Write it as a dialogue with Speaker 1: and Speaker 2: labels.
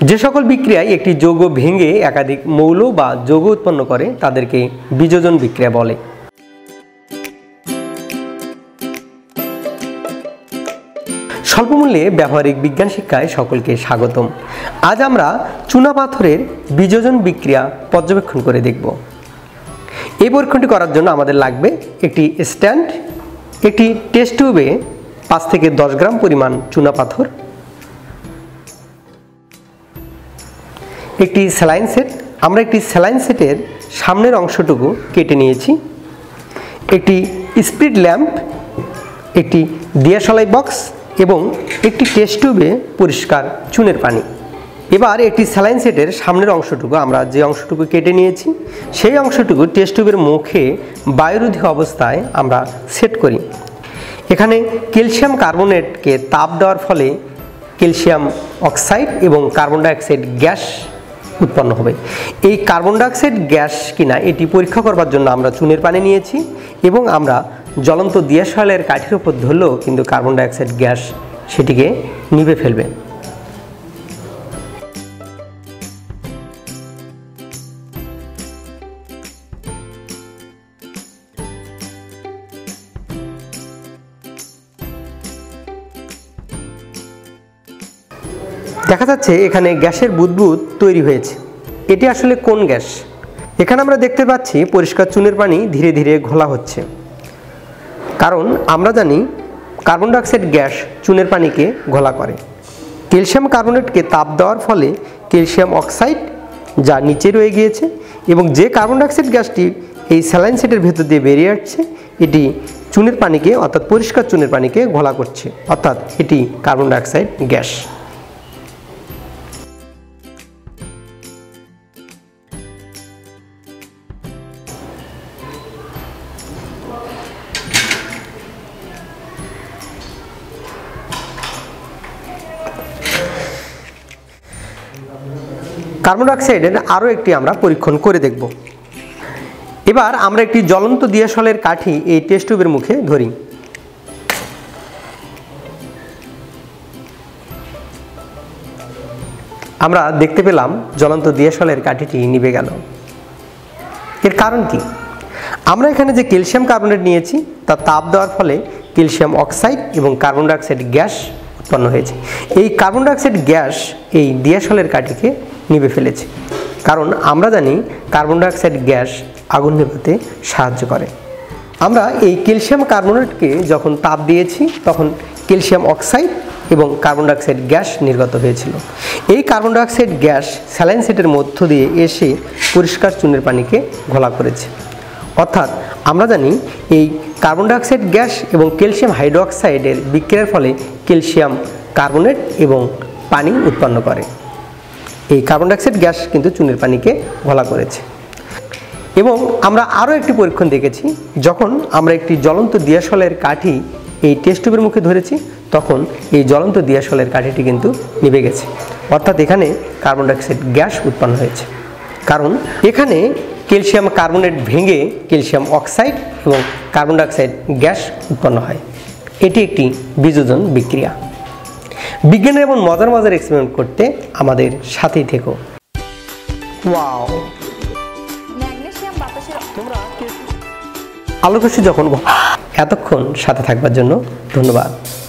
Speaker 1: যে সকল বিক্রিয়ায় একটি যৌগ ভেঙে একাধিক মৌল বা যৌগ উৎপন্ন করে তাদেরকে বিযোজন বিক্রিয়া বলে। স্বল্পমূল্যে ব্যবহারিক বিজ্ঞান শিক্ষায় সকলকে স্বাগতম। আজ আমরা চুনাপাথরের বিযোজন বিক্রিয়া পর্যবেক্ষণ করে দেখব। এই পরীক্ষণটি করার জন্য আমাদের লাগবে একটি স্ট্যান্ড, একটি টেস্ট টিউবে 5 থেকে 10 গ্রাম পরিমাণ চুনাপাথর, একটি স্যালাইন সেট। আমরা একটি স্যালাইন সেটের সামনের অংশটুকু কেটে নিয়েছি, একটি স্পিড ল্যাম্প, একটি দিয়াশলাই বক্স এবং একটি টেস্ট টিউবে পরিষ্কার চুনের পানি। এবার একটি স্যালাইন সেটের সামনের অংশটুকু আমরা যে অংশটুকু কেটে নিয়েছি সেই অংশটুকু টেস্ট টিউবের মুখে বায়ুরোধী অবস্থায় আমরা সেট করি। এখানে ক্যালসিয়াম কার্বনেটকে তাপ দেওয়ার ফলে ক্যালসিয়াম অক্সাইড এবং কার্বন ডাইঅক্সাইড গ্যাস উৎপন্ন হবে। এই কার্বন ডাইঅক্সাইড গ্যাস কিনা এটি পরীক্ষা করবার জন্য আমরা চুনের পানি নিয়েছি এবং আমরা জ্বলন্ত দিয়াশলাইয়ের কাঠির উপর ধরলেও কিন্তু কার্বন ডাইঅক্সাইড গ্যাস সেটিকে নিভে ফেলবে। দেখা যাচ্ছে এখানে গ্যাসের বুদবুদ তৈরি হয়েছে। এটি আসলে কোন গ্যাস? এখানে আমরা দেখতে পাচ্ছি পরিষ্কার চুনের পানি ধীরে ধীরে ঘোলা হচ্ছে, কারণ আমরা জানি কার্বন ডাইঅক্সাইড গ্যাস চুনের পানিকে ঘোলা করে। ক্যালসিয়াম কার্বনেটকে তাপ দেওয়ার ফলে ক্যালসিয়াম অক্সাইড যা নিচে রয়ে গিয়েছে এবং যে কার্বন ডাইঅক্সাইড গ্যাসটি এই স্যালাইন সেটের ভেতর দিয়ে বেরিয়ে আসছে এটি চুনের পানিকে অর্থাৎ পরিষ্কার চুনের পানিকে ঘোলা করছে, অর্থাৎ এটি কার্বন ডাইঅক্সাইড গ্যাস। কার্বন ডাইঅক্সাইডের আরও একটি আমরা পরীক্ষণ করে দেখব। এবার আমরা একটি জ্বলন্ত দিয়াশলাইয়ের কাঠি এই টেস্ট টিউবের মুখে ধরি। আমরা দেখতে পেলাম জ্বলন্ত দিয়াশলাইয়ের কাঠিটি নিভে গেল। এর কারণ কি? আমরা এখানে যে ক্যালসিয়াম কার্বনেট নিয়েছি তা তাপ দেওয়ার ফলে ক্যালসিয়াম অক্সাইড এবং কার্বন ডাইঅক্সাইড গ্যাস উৎপন্ন হয়েছে। এই কার্বন ডাইঅক্সাইড গ্যাস এই দিয়াশলাইয়ের কাঠিকে নিভে ফেলেছে, কারণ আমরা জানি কার্বন ডাইঅক্সাইড গ্যাস আগুন নেভাতে সাহায্য করে। আমরা এই ক্যালসিয়াম কার্বনেটকে যখন তাপ দিয়েছি তখন ক্যালসিয়াম অক্সাইড এবং কার্বন ডাইঅক্সাইড গ্যাস নির্গত হয়েছিল। এই কার্বন ডাইঅক্সাইড গ্যাস স্যালাইন সেটের মধ্য দিয়ে এসে পরিষ্কার চুনের পানিকে ঘোলা করেছে। অর্থাৎ আমরা জানি এই কার্বন ডাইঅক্সাইড গ্যাস এবং ক্যালসিয়াম হাইড্রোক্সাইডের বিক্রিয়ার ফলে ক্যালসিয়াম কার্বনেট এবং পানি উৎপন্ন করে। এই কার্বন ডাইঅক্সাইড গ্যাস কিন্তু চুনের পানিকে ঘোলা করেছে। এবং আমরা আরও একটি পরীক্ষণ দেখেছি, যখন আমরা একটি জ্বলন্ত দিয়াশলাইয়ের কাঠি এই টেস্ট টিউবের মুখে ধরেছি তখন এই জ্বলন্ত দিয়াশলাইয়ের কাঠিটি কিন্তু নিভে গেছে, অর্থাৎ এখানে কার্বন ডাইঅক্সাইড গ্যাস উৎপন্ন হয়েছে। কারণ এখানে ক্যালসিয়াম কার্বনেট ভেঙে ক্যালসিয়াম অক্সাইড এবং কার্বন ডাইঅক্সাইড গ্যাস উৎপন্ন হয়। এটি একটি বিযোজন বিক্রিয়া। বিজ্ঞানের এমন মজার মজার এক্সপেরিমেন্ট করতে আমাদের সাথেই থেকো। ওয়াও! আলোকরশ্মি যখন এতক্ষণ সাথে থাকবার জন্য ধন্যবাদ।